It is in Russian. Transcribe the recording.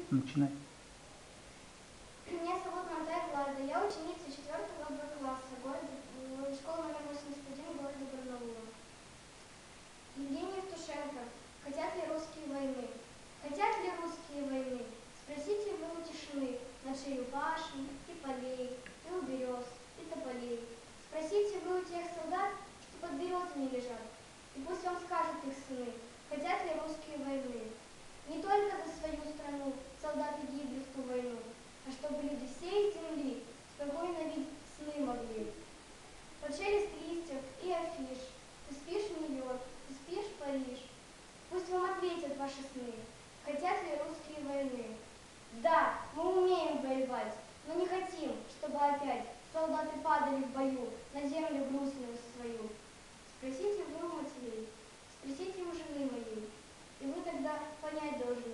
Начинай. Меня зовут Монтай Влада, я ученица 4-го Б-класса школы номер 81 города Барнаула. Евгений Евтушенко. Хотят ли русские войны? Хотят ли русские войны? Спросите вы у тишины, над шею башен и полей, и у берез, и тополей. Спросите вы у тех солдат, что под березами лежат, и пусть вам скажут их сыны, хотят ли русские войны. Не только за свою страну солдаты гибли в ту войну, а чтобы люди всей земли спокойно видеть сны могли. Под шелест листьев и афиш, ты спишь Нью-Йорк, ты спишь Париж. Пусть вам ответят ваши сны, хотят ли русские войны. Да, мы умеем воевать, но не хотим, чтобы опять солдаты падали в бою на землю грустную свою. Спросите вы у матерей, спросите у жены моей, и вы тогда понять должны,